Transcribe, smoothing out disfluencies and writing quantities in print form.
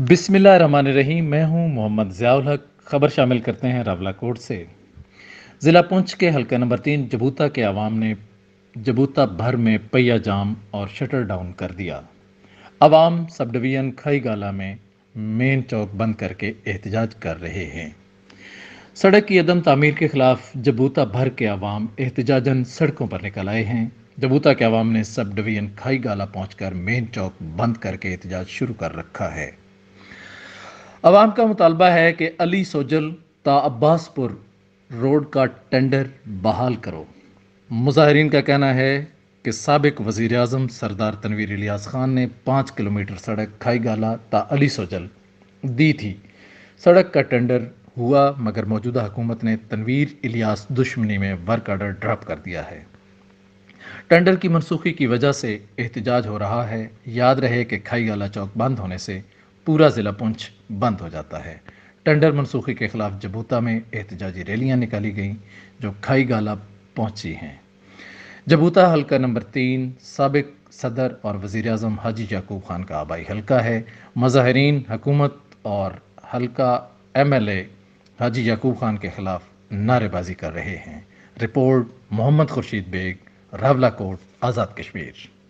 बिस्मिल्लाहिर्रहमानिर्रहीम। मैं हूं मोहम्मद ज़ियाउल हक। खबर शामिल करते हैं रावलाकोट से। ज़िला पुंछ के हल्का नंबर 3 जबूता के अवाम ने जबूता भर में पहिया जाम और शटर डाउन कर दिया। अवाम सब डिवीज़न खाई गाला में मेन चौक बंद करके एहतजाज कर रहे हैं। सड़क की अदम तामीर के खिलाफ जबूता भर के अवाम एहतजाजन सड़कों पर निकल आए हैं। जबूता के अवाम ने सब डिवीज़न खाई गाला पहुंचकर मेन चौक बंद करके एहतजाज शुरू कर रखा है। अवाम का मुतालबा है कि अली सोजल ता अब्बासपुर रोड का टेंडर बहाल करो। मुजाहिरीन का कहना है कि साबिक वज़ीर आज़म सरदार तनवीर इलियास खान ने 5 किलोमीटर सड़क खाई गाला ता अली सोजल दी थी। सड़क का टेंडर हुआ मगर मौजूदा हुकूमत ने तनवीर इलियास दुश्मनी में वर्क ऑर्डर ड्रॉप कर दिया है। टेंडर की मनसूखी की वजह से एहतजाज हो रहा है। याद रहे कि खाई गाला चौक बंद होने से पूरा ज़िला पुंछ बंद हो जाता है। टेंडर मनसूखी के खिलाफ जबूता में एहतजाजी रैलियां निकाली गईं जो खाई गाला पहुंची हैं। जबूता हल्का नंबर 3 साबिक सदर और वज़ीर आज़म हाजी याकूब खान का आबाई हल्का है। मुज़ाहिरीन हुकूमत और हल्का MLA हाजी याकूब खान के खिलाफ नारेबाजी कर रहे हैं। रिपोर्ट मोहम्मद खुर्शीद बेग, रावलाकोट, आज़ाद कश्मीर।